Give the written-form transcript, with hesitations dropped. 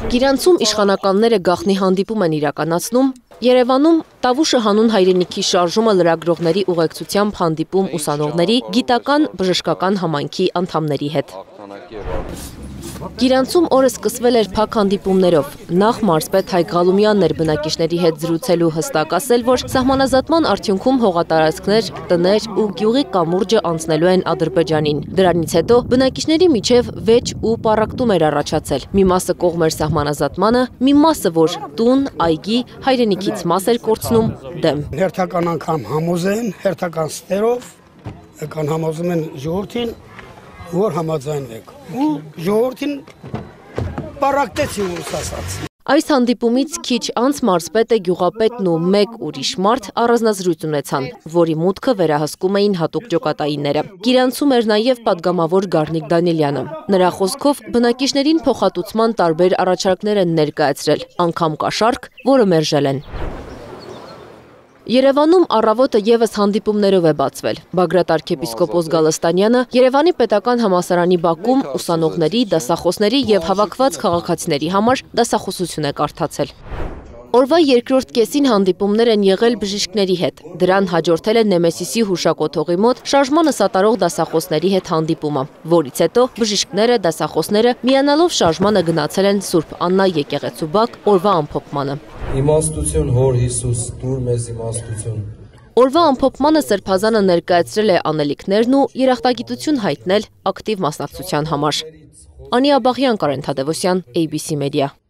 Գիրանցում իշխանականները գաղտնի հանդիպում են իրականացնում, Երևանում Տավուշը հանուն հայրենիքի շարժումը լրագրողների ուղեկցությամբ հանդիպում ուսանողների գիտական բժշկական համայնքի անդամների հետ։ Գիրանցում օրը սկսվել էր փակ հանդիպումներով։ Նախ մարզպետ Հայկ Ղալումյանն էր բնակիչների հետ զրուցելու հստակ ասել, որ սահմանազատման արդյունքում հողատարածքներ, տներ ու գյուղի կամուրջը անցնելու են Ադրբեջանին։ Դրանից հետո բնակիչների միջև վեճ ու պառակտում էր առաջացել։ Մի մասը կողմ էր սահմանազատմանը, մի մասը, որ տուն, այգի, հայրենիքից մաս էր կորցնում, դեմ։ Հերթական անգամ համոզեն, հերթական ստերով, համոզում են ժողովրդին, որ համաձայնվեք, ու ժողովրդին պառակտեցին ուրս ասած։ Այս հանդիպումից քիչ անց մարզպետը, գյուղապետն ու մեկ ուրիշ մարդ առանձնազրույց ունեցան, որի մուտքը վերահսկում էին հատուկ ջոկատայինները։ Գիրանցում էր նաև պատգամավոր Գառնիկ Դանիելյանը։ Նրա խոսքով բնակիչներին փոխհատուցման տարբեր առաջարկներ են ներկայացրել, անգամ կաշառք, որը մերժել են։ Երևանում առավոտը ևս հանդիպումներով է բացվել։ Բագրատ arքեպիսկոպոս Գալստանյանը Երևանի պետական համալսարանի բակում ուսանողների, դասախոսների և հավաքված քաղաքացիների համար դասախոսություն է կարդացել։ Օրվա երկրորդ կեսին հանդիպումներ են եղել բժիշկների հետ։ Դրան հաջորդել է Նեմեսիսի հուշակոթողի մոտ շարժմանը սատարող դասախոսների հետ հանդիպումը, որից հետո բժիշկները, դասախոսները միանալով շարժմանը գնացել են Սուրբ Աննա եկեղեցու բակ օրվա ամփոփմանը։ Իմաստություն հոր Հիսուս, դուր մեզ իմաստություն։ Օրվա ամփոփմանը Սրբազանը ներկայացրել է անելիքներն ու երախտագիտություն հայտնել ակտիվ մասնակցության համար։ Անի Աբաղյան, Կարեն Թադևոսյան, ABC Media։